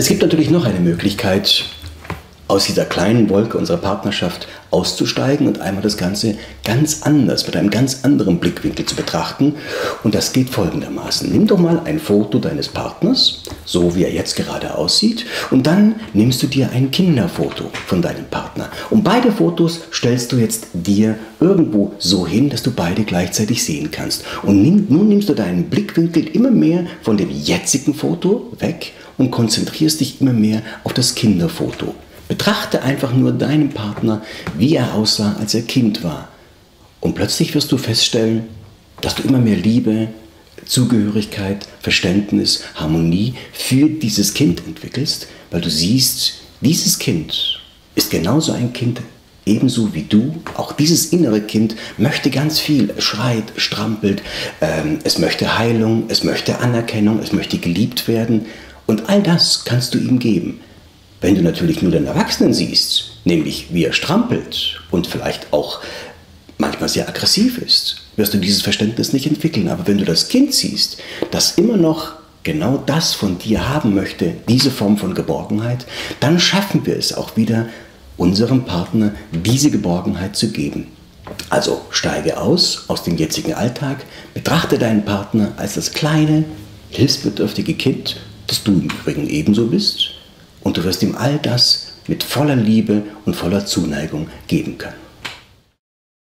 Es gibt natürlich noch eine Möglichkeit, aus dieser kleinen Wolke unserer Partnerschaft auszusteigen und einmal das Ganze ganz anders, mit einem ganz anderen Blickwinkel zu betrachten. Und das geht folgendermaßen. Nimm doch mal ein Foto deines Partners, so wie er jetzt gerade aussieht, und dann nimmst du dir ein Kinderfoto von deinem Partner. Und beide Fotos stellst du jetzt dir irgendwo so hin, dass du beide gleichzeitig sehen kannst. Und nun nimmst du deinen Blickwinkel immer mehr von dem jetzigen Foto weg und konzentrierst dich immer mehr auf das Kinderfoto. Betrachte einfach nur deinen Partner, wie er aussah, als er Kind war. Und plötzlich wirst du feststellen, dass du immer mehr Liebe, Zugehörigkeit, Verständnis, Harmonie für dieses Kind entwickelst, weil du siehst, dieses Kind ist genauso ein Kind, ebenso wie du. Auch dieses innere Kind möchte ganz viel. Es schreit, strampelt, es möchte Heilung, es möchte Anerkennung, es möchte geliebt werden. Und all das kannst du ihm geben. Wenn du natürlich nur den Erwachsenen siehst, nämlich wie er strampelt und vielleicht auch manchmal sehr aggressiv ist, wirst du dieses Verständnis nicht entwickeln. Aber wenn du das Kind siehst, das immer noch genau das von dir haben möchte, diese Form von Geborgenheit, dann schaffen wir es auch wieder, unserem Partner diese Geborgenheit zu geben. Also steige aus dem jetzigen Alltag, betrachte deinen Partner als das kleine, hilfsbedürftige Kind, das du im Übrigen ebenso bist, und du wirst ihm all das mit voller Liebe und voller Zuneigung geben können.